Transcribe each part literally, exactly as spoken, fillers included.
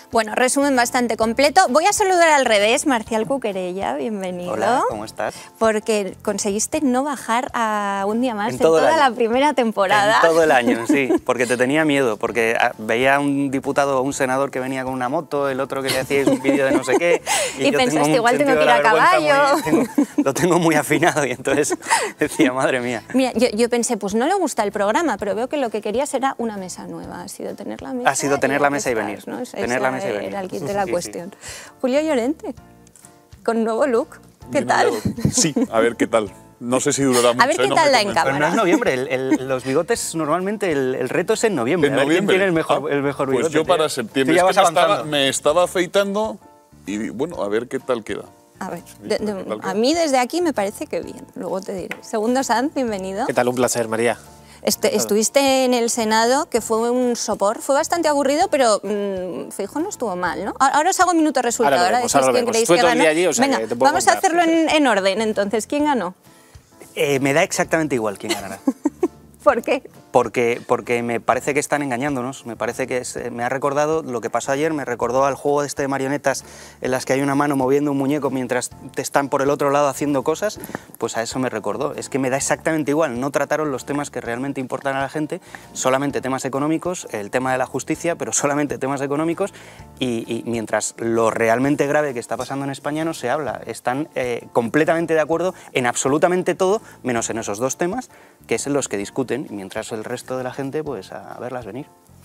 Bueno, resumen bastante completo. Voy a saludar al revés, Marcial Cuquerella, bienvenido. Hola, ¿cómo estás? Porque conseguiste no bajar a un día más en, en todo toda el la primera temporada. En todo el año, sí, porque te tenía miedo, porque veía a un diputado o un senador que venía con una moto, el otro que le hacíais un vídeo de no sé qué. Y, y pensaste, igual tengo que ir a caballo. Muy, tengo, lo tengo muy afinado y entonces decía, madre mía. Mira, yo, yo pensé, pues no le gusta el programa, pero veo que lo que querías era una mesa nueva. Ha sido tener la mesa. Ha sido tener la mesa y venir. ¿No? Tener la mesa y venir. Era el kit de la sí, cuestión. Sí. Julio Llorente, con nuevo look. ¿Qué tal? Sí, a ver qué tal. No sé si durará mucho. A ver qué ¿eh? no tal la en Pero cámara. no es noviembre, el, el, los bigotes normalmente el, el reto es en noviembre. ¿En a ver noviembre? quién tiene el mejor, ah, el mejor bigote. Pues yo para tío. septiembre. Tú ya es vas que me, estaba, avanzando. me estaba afeitando y bueno, a ver qué tal queda. A ver, de, de, a mí desde aquí me parece que bien, luego te diré. Segundo Sanz, bienvenido. ¿Qué tal? Un placer, María. Este, estuviste en el Senado, que fue un sopor, fue bastante aburrido, pero mmm, Feijóo no estuvo mal, ¿no? Ahora os hago un minuto resultado, ahora, vemos, decís ahora quién vemos. creéis Fue que todo el ganó. día allí, o sea, Venga, que te puedo vamos contar. a hacerlo en, en orden, entonces, ¿quién ganó? Eh, me da exactamente igual quién ganará. ¿Por qué? Porque, porque me parece que están engañándonos, me parece que es, me ha recordado lo que pasó ayer, me recordó al juego este de marionetas en las que hay una mano moviendo un muñeco mientras te están por el otro lado haciendo cosas, pues a eso me recordó. Es que me da exactamente igual, no trataron los temas que realmente importan a la gente, solamente temas económicos, el tema de la justicia, pero solamente temas económicos y, y mientras lo realmente grave que está pasando en España no se habla. Están eh, completamente de acuerdo en absolutamente todo, menos en esos dos temas, que es en los que discuten, mientras el resto de la gente, pues a verlas venir.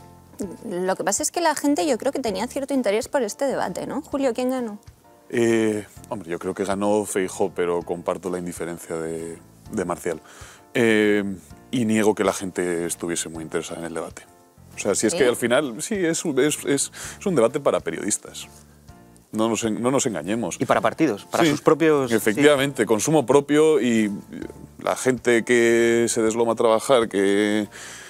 Lo que pasa es que la gente yo creo que tenía cierto interés por este debate, ¿no? Julio, ¿quién ganó? Eh, hombre, yo creo que ganó Feijóo, pero comparto la indiferencia de, de Marcial. Eh, y niego que la gente estuviese muy interesada en el debate. O sea, si es ¿Sí? que al final, sí, es, es, es, es un debate para periodistas. No nos, no nos engañemos. Y para partidos, para Sí, sus propios... efectivamente, sí. consumo propio y la gente que se desloma a trabajar, que,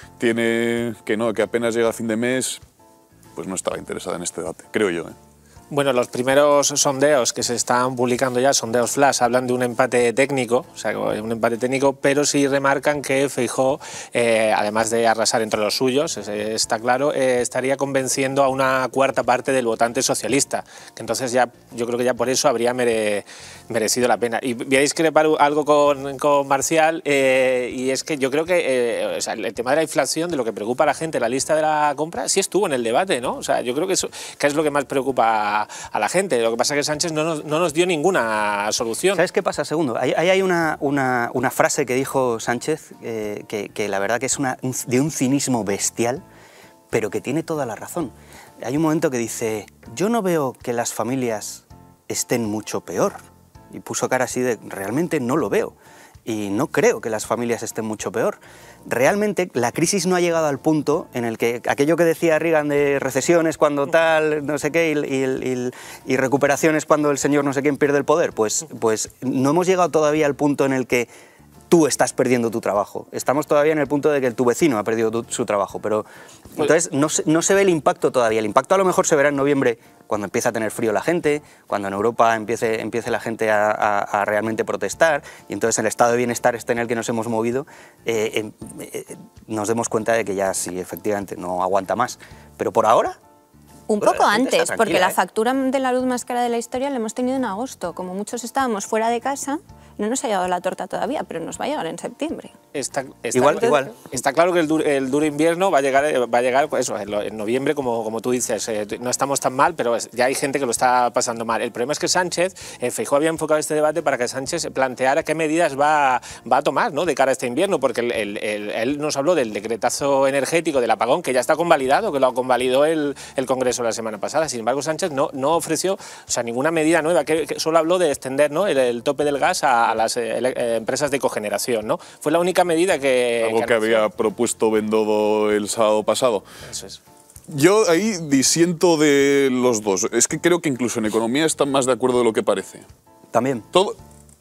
tiene, que, no, que apenas llega a fin de mes, pues no estaba interesada en este debate, creo yo, ¿eh? Bueno, los primeros sondeos que se están publicando ya, sondeos flash, hablan de un empate técnico, o sea, un empate técnico, pero sí remarcan que Feijóo, eh, además de arrasar entre los suyos, está claro, eh, estaría convenciendo a una cuarta parte del votante socialista, que entonces ya, yo creo que ya por eso habría mere, merecido la pena. Y voy a discrepar algo con, con Marcial, eh, y es que yo creo que eh, o sea, el tema de la inflación, de lo que preocupa a la gente, la lista de la compra, sí estuvo en el debate, ¿no? O sea, yo creo que eso que es lo que más preocupa a, a la gente. Lo que pasa es que Sánchez no nos, no nos dio ninguna solución. ¿Sabes qué pasa? Segundo, ahí, ahí hay una, una, una frase que dijo Sánchez eh, que, que la verdad que es una, un, de un cinismo bestial, pero que tiene toda la razón. Hay un momento que dice, yo no veo que las familias estén mucho peor. Y puso cara así de, realmente no lo veo. Y no creo que las familias estén mucho peor. Realmente la crisis no ha llegado al punto en el que aquello que decía Reagan de recesiones cuando tal, no sé qué, y, y, y, y recuperaciones cuando el señor no sé quién pierde el poder, pues, pues no hemos llegado todavía al punto en el que tú estás perdiendo tu trabajo. Estamos todavía en el punto de que tu vecino ha perdido tu, su trabajo, pero entonces no se, no se ve el impacto todavía. El impacto a lo mejor se verá en noviembre cuando empiece a tener frío la gente, cuando en Europa empiece, empiece la gente a, a, a realmente protestar y entonces el estado de bienestar este en el que nos hemos movido, eh, eh, eh, nos demos cuenta de que ya sí, efectivamente, no aguanta más. Pero por ahora... Un poco antes, porque la ¿eh? factura de la luz más cara de la historia la hemos tenido en agosto. Como muchos estábamos fuera de casa, no nos ha llegado la torta todavía, pero nos va a llegar en septiembre. Está, está, igual, igual. Está claro que el duro, el duro invierno va a llegar, va a llegar pues eso, en, en noviembre, como, como tú dices. Eh, no estamos tan mal, pero ya hay gente que lo está pasando mal. El problema es que Sánchez, eh, Feijóo había enfocado este debate para que Sánchez planteara qué medidas va, va a tomar, ¿no?, de cara a este invierno, porque el, el, el, él nos habló del decretazo energético, del apagón, que ya está convalidado, que lo convalidó el, el Congreso la semana pasada. Sin embargo, Sánchez no, no ofreció, o sea, ninguna medida nueva, que, que solo habló de extender, ¿no?, el, el tope del gas a, a las eh, empresas de cogeneración, ¿no? Fue la única medida que... Algo que, que había propuesto Bendodo el sábado pasado. Eso es. Yo ahí disiento de los dos. Es que creo que incluso en economía están más de acuerdo de lo que parece. También. Todo,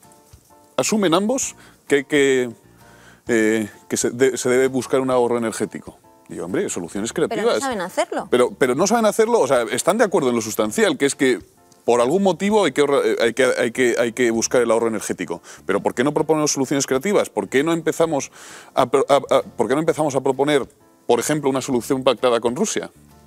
asumen ambos que, que, eh, que se, de, se debe buscar un ahorro energético. Y hombre, soluciones creativas. Pero no saben hacerlo. Pero, pero no saben hacerlo, o sea, están de acuerdo en lo sustancial, que es que por algún motivo hay que, hay, que, hay, que, hay que buscar el ahorro energético. Pero ¿por qué no proponemos soluciones creativas? ¿Por qué no empezamos a, a, a, ¿por qué no empezamos a proponer, por ejemplo, una solución pactada con Rusia?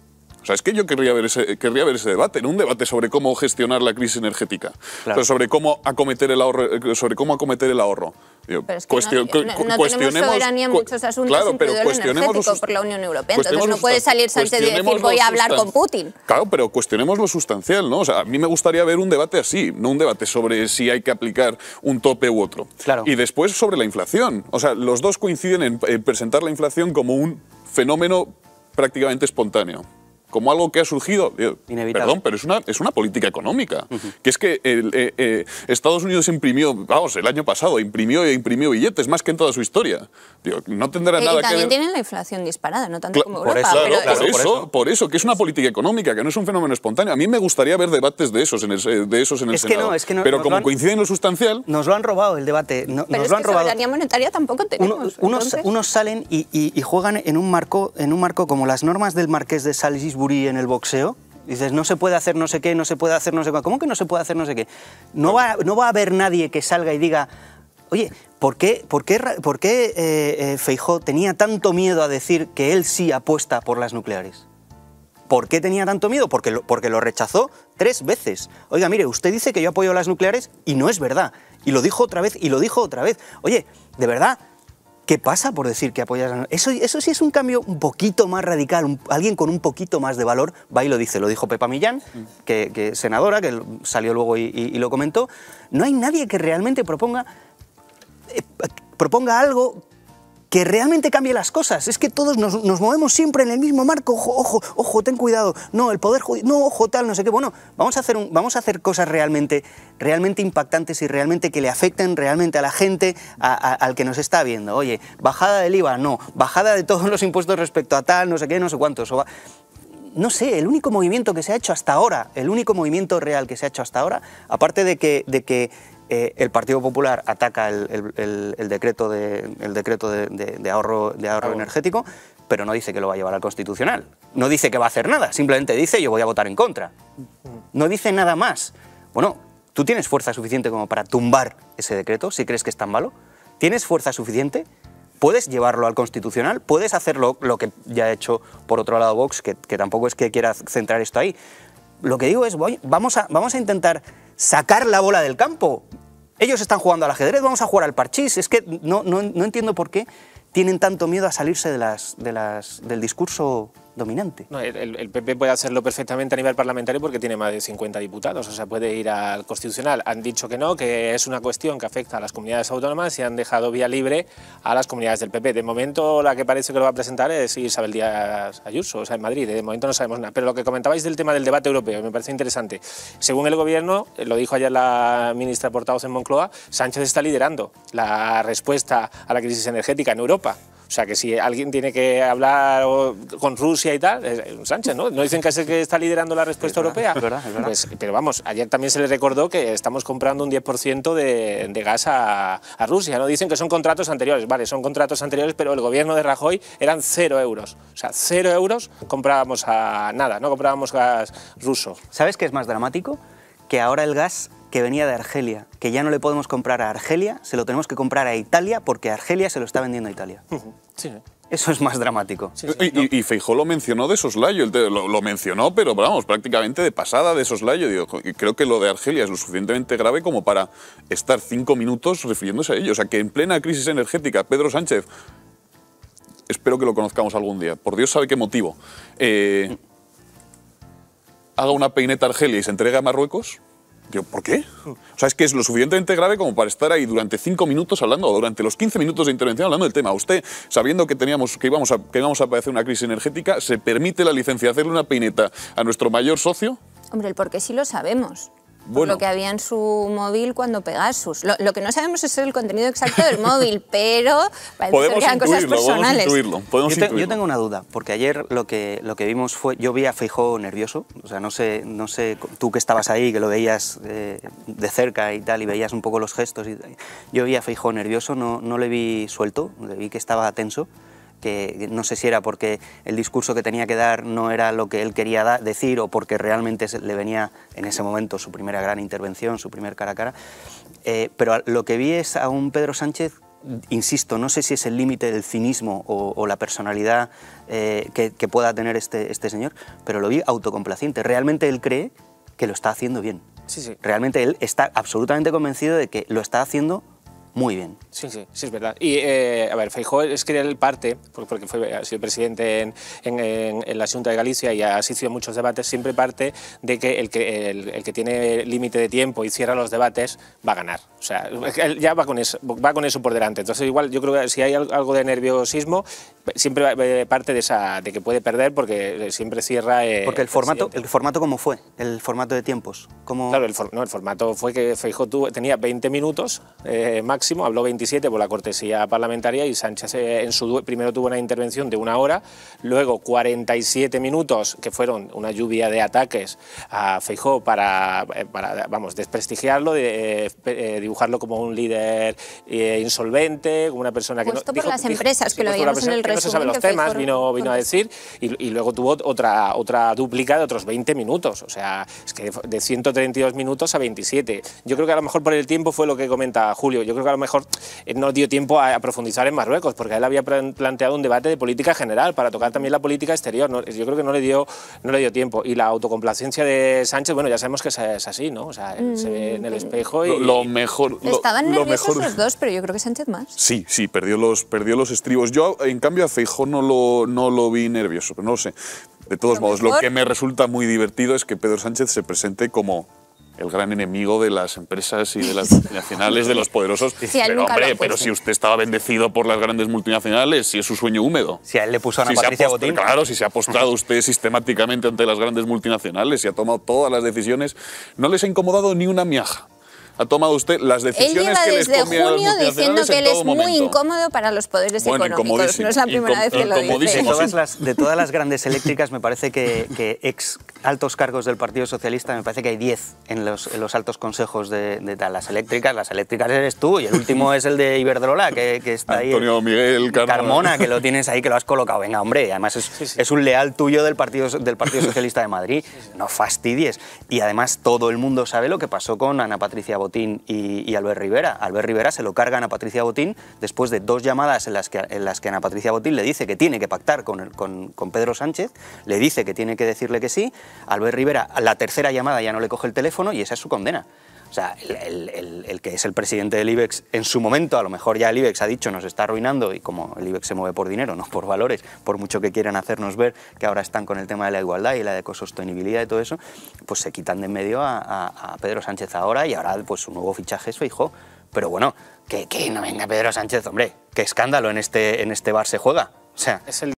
O sea, es que yo querría ver ese, querría ver ese debate, no un debate sobre cómo gestionar la crisis energética, claro. pero sobre cómo acometer el ahorro. Sobre cómo acometer el ahorro. Pero es que cuestion, no, no, no tenemos soberanía en muchos asuntos, claro, incluido el energético por la Unión Europea. Entonces no puede salir Sánchez y decir voy a hablar con Putin. Claro, pero cuestionemos lo sustancial, ¿no? O sea, a mí me gustaría ver un debate así, no un debate sobre si hay que aplicar un tope u otro. Claro. Y después sobre la inflación. O sea, los dos coinciden en, en presentar la inflación como un fenómeno prácticamente espontáneo. Como algo que ha surgido, inevitable. Perdón, pero es una, es una política económica. Uh-huh. Que es que el, eh, eh, Estados Unidos imprimió, vamos, el año pasado, imprimió e imprimió billetes más que en toda su historia. Digo, no tendrá eh, nada y también que ver... tienen la inflación disparada, no tanto Cla como por Europa. Eso, pero claro, por, es... eso, por eso, que es una política económica, que no es un fenómeno espontáneo. A mí me gustaría ver debates de esos en el, de esos en el es Senado. Que no, es que no, pero como han, coincide en lo sustancial... Nos lo han robado el debate. No, pero nos es lo han que robado. soberanía monetaria tampoco tenemos. Uno, unos, unos salen y, y, y juegan en un, marco, en un marco como las normas del Marqués de Salisbury en el boxeo. Dices, no se puede hacer no sé qué, no se puede hacer no sé qué. ¿Cómo que no se puede hacer no sé qué? No va, no va a haber nadie que salga y diga, oye, ¿por qué, por qué, por qué eh, eh, Feijóo tenía tanto miedo a decir que él sí apuesta por las nucleares? ¿Por qué tenía tanto miedo? Porque lo, porque lo rechazó tres veces. Oiga, mire, usted dice que yo apoyo las nucleares y no es verdad. Y lo dijo otra vez y lo dijo otra vez. Oye, de verdad... ¿Qué pasa por decir que apoyas a... Eso, eso sí es un cambio un poquito más radical, un, alguien con un poquito más de valor va y lo dice, lo dijo Pepa Millán, que, que senadora, que salió luego y, y, y lo comentó. No hay nadie que realmente proponga, eh, proponga algo que realmente cambie las cosas. Es que todos nos, nos movemos siempre en el mismo marco. Ojo, ojo, ojo, ten cuidado. No, el poder judicial, no, ojo, tal, no sé qué. Bueno, vamos a hacer, un, vamos a hacer cosas realmente, realmente impactantes y realmente que le afecten realmente a la gente, a, a, al que nos está viendo. Oye, bajada del I V A, no. Bajada de todos los impuestos respecto a tal, no sé qué, no sé cuántos. O va... No sé, el único movimiento que se ha hecho hasta ahora, el único movimiento real que se ha hecho hasta ahora, aparte de que... De que Eh, el Partido Popular ataca el, el, el, el decreto, de, el decreto de, de, de ahorro, de ahorro oh. energético, pero no dice que lo va a llevar al Constitucional. No dice que va a hacer nada, simplemente dice yo voy a votar en contra. No dice nada más. Bueno, ¿tú tienes fuerza suficiente como para tumbar ese decreto, si crees que es tan malo? ¿Tienes fuerza suficiente? ¿Puedes llevarlo al Constitucional? ¿Puedes hacerlo lo que ya ha hecho por otro lado Vox, que, que tampoco es que quiera centrar esto ahí? Lo que digo es, voy, vamos, a, vamos a intentar sacar la bola del campo. Ellos están jugando al ajedrez, vamos a jugar al parchís. Es que no, no, no entiendo por qué tienen tanto miedo a salirse de las, de las, del discurso dominante. No, el, el P P puede hacerlo perfectamente a nivel parlamentario porque tiene más de cincuenta diputados, o sea, puede ir al Constitucional. Han dicho que no, que es una cuestión que afecta a las comunidades autónomas y han dejado vía libre a las comunidades del P P. De momento, la que parece que lo va a presentar es Isabel Díaz Ayuso, o sea, en Madrid. De momento no sabemos nada. Pero lo que comentabais del tema del debate europeo me parece interesante. Según el Gobierno, lo dijo ayer la ministra portavoz en Moncloa, Sánchez está liderando la respuesta a la crisis energética en Europa. O sea, que si alguien tiene que hablar con Rusia y tal, es Sánchez, ¿no? ¿No dicen que es el que está liderando la respuesta es verdad, europea? Es verdad, es verdad. Pues, pero vamos, ayer también se le recordó que estamos comprando un diez por ciento de, de gas a, a Rusia, ¿no? Dicen que son contratos anteriores, vale, son contratos anteriores, pero el gobierno de Rajoy eran cero euros. O sea, cero euros comprábamos a nada, no comprábamos gas ruso. ¿Sabes qué es más dramático? Que ahora el gas que venía de Argelia, que ya no le podemos comprar a Argelia, se lo tenemos que comprar a Italia porque Argelia se lo está vendiendo a Italia. Sí. Eso es más dramático. Sí, sí. Y, y, y Feijóo lo mencionó de soslayo, lo, lo mencionó, pero vamos, prácticamente de pasada de soslayo. Digo, y creo que lo de Argelia es lo suficientemente grave como para estar cinco minutos refiriéndose a ello. O sea, que en plena crisis energética, Pedro Sánchez, espero que lo conozcamos algún día, por Dios sabe qué motivo, eh, haga una peineta a Argelia y se entregue a Marruecos. Digo, ¿por qué? O sea, es que es lo suficientemente grave como para estar ahí durante cinco minutos hablando, o durante los quince minutos de intervención hablando del tema. Usted, sabiendo que teníamos que íbamos a, que íbamos a padecer una crisis energética, ¿se permite la licencia de hacerle una peineta a nuestro mayor socio? Hombre, el por qué sí lo sabemos. Por Bueno. lo que había en su móvil cuando Pegasus. Lo, lo que no sabemos es el contenido exacto del móvil, pero parece Podemos que eran cosas intuirlo, podemos personales. intuirlo, podemos Yo, te- intuirlo. yo tengo una duda, porque ayer lo que, lo que vimos fue, yo vi a Feijóo nervioso, o sea, no sé, no sé, tú que estabas ahí, que lo veías eh, de cerca y tal, y veías un poco los gestos, y, yo vi a Feijóo nervioso, no, no le vi suelto, le vi que estaba tenso, que no sé si era porque el discurso que tenía que dar no era lo que él quería da- decir o porque realmente se- le venía en ese momento su primera gran intervención, su primer cara a cara, eh, pero lo que vi es a un Pedro Sánchez insisto, no sé si es el límite del cinismo o, o la personalidad eh, que, que pueda tener este, este señor, pero lo vi autocomplaciente. Realmente él cree que lo está haciendo bien. Sí, sí. Realmente él está absolutamente convencido de que lo está haciendo muy bien. Sí, sí, sí, es verdad. Y, eh, a ver, Feijóo es que él parte, porque fue, ha sido presidente en, en, en la Xunta de Galicia y ha asistido a muchos debates, siempre parte de que el que, el, el que tiene límite de tiempo y cierra los debates va a ganar. O sea, él ya va con eso, va con eso por delante. Entonces, igual, yo creo que si hay algo de nerviosismo, siempre parte de, esa, de que puede perder porque siempre cierra... Eh, porque el formato, el formato, ¿cómo fue? El formato de tiempos. ¿Cómo... Claro, el, for, no, el formato fue que Feijóo tuvo, tenía veinte minutos eh, máximo. Habló veintisiete por la cortesía parlamentaria y Sánchez en su primero tuvo una intervención de una hora, luego cuarenta y siete minutos que fueron una lluvia de ataques a Feijóo para, para vamos, desprestigiarlo, de, eh, dibujarlo como un líder eh, insolvente, como una persona que Puesto no... por dijo, las empresas, dijo, que lo veíamos en el resumen. No se sabe los temas, vino, vino a decir, y, y luego tuvo otra, otra dúplica de otros veinte minutos, o sea, es que de ciento treinta y dos minutos a veintisiete. Yo creo que a lo mejor por el tiempo fue lo que comenta Julio, yo creo que a lo mejor no dio tiempo a profundizar en Marruecos, porque él había planteado un debate de política general para tocar también la política exterior. No, yo creo que no le dio no le dio tiempo. Y la autocomplacencia de Sánchez, bueno, ya sabemos que es, es así, ¿no? O sea, él mm. se ve en el espejo y... Lo, lo mejor... Lo, Estaban lo nerviosos mejor... los dos, pero yo creo que Sánchez más. Sí, sí, perdió los, perdió los estribos. Yo, en cambio, a Feijóo no lo, no lo vi nervioso, pero no lo sé. De todos lo modos, mejor... lo que me resulta muy divertido es que Pedro Sánchez se presente como el gran enemigo de las empresas y de las multinacionales, de los poderosos. Sí, pero, hombre, pero si usted estaba bendecido por las grandes multinacionales, si es su sueño húmedo. Si a él le puso a Ana si Patricia postrado, Botín. Claro, si se ha postrado usted sistemáticamente ante las grandes multinacionales, si ha tomado todas las decisiones, no les ha incomodado ni una miaja. Ha tomado usted las decisiones que les convienen a las multinacionales. Él lleva desde junio diciendo que él es muy momento. incómodo para los poderes bueno, económicos. No es la primera vez que lo dice. De todas, las, de todas las grandes eléctricas, me parece que, que ex altos cargos del Partido Socialista, me parece que hay diez en los, en los altos consejos de, de, de las eléctricas. Las eléctricas eres tú y el último es el de Iberdrola, que, que está ahí. Antonio Miguel Carmona. Carmona, que lo tienes ahí, que lo has colocado. Venga, hombre, además es, sí, sí. es un leal tuyo del Partido, del Partido Socialista de Madrid. No fastidies. Y además todo el mundo sabe lo que pasó con Ana Patricia Botín y y Albert Rivera. Albert Rivera se lo carga a Ana Patricia Botín después de dos llamadas en las que, en las que Ana Patricia Botín le dice que tiene que pactar con, el, con, con Pedro Sánchez, le dice que tiene que decirle que sí. Albert Rivera, la tercera llamada ya no le coge el teléfono y esa es su condena. O sea, el, el, el, el que es el presidente del IBEX en su momento, a lo mejor ya el IBEX ha dicho nos está arruinando, y como el IBEX se mueve por dinero, no por valores, por mucho que quieran hacernos ver que ahora están con el tema de la igualdad y la ecosostenibilidad y todo eso, pues se quitan de en medio a, a, a Pedro Sánchez ahora, y ahora pues su nuevo fichaje es Feijóo. Pero bueno, que, que no venga Pedro Sánchez, hombre, qué escándalo en este, en este bar se juega. O sea, es el